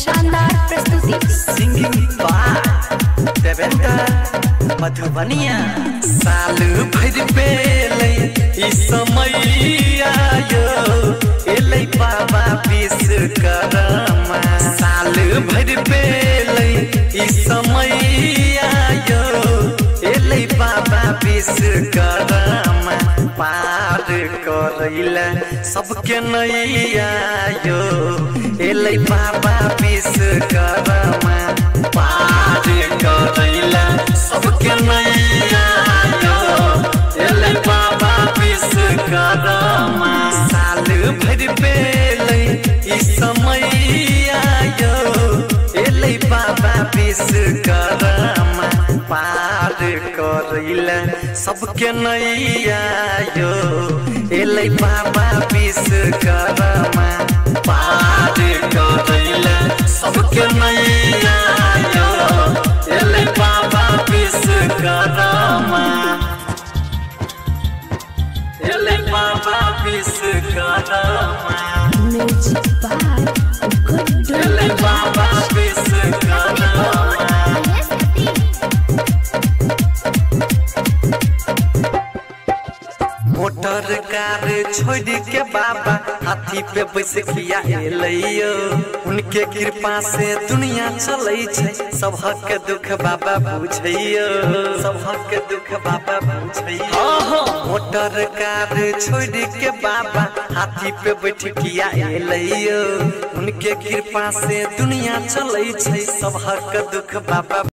शानदार प्रस्तुति। Singing by Devendra Madhubaniya. साल भर पेले ई समय आयो एलै बाबा विश्वकर्मा। साल भर पेले ई समय आयो एलै बाबा विश्वकर्मा। पार करैला सबके नैया यो एलै बाबा विश्वकर्मा। पार करैला सबके नैया यो एलै बाबा विश्वकर्मा। साल भर पेले ई समय आयो एलै बाबा विश्वकर्मा। पार करैला सबके नैया यो एलै बाबा विश्वकर्मा। पार करैला सबके नैया यो एलै बाबा विश्वकर्मा। एलै बाबा विश्वकर्मा। Music by Guddu. एलै बाबा विश्वकर्मा। मोटर कार छोड़ के बाबा हाथी पे बैस किया एलैयो। उनके कृपा से दुनिया चलै छै, सबहक दुख बाबा बुझैयो। सबहक दुख बाबा बुझैयो। मोटर कार छोड़ के बाबा हाथी पे बैठ किया एलैयो। उनके कृपा से दुनिया चलै छै, सबहक दुख बाबा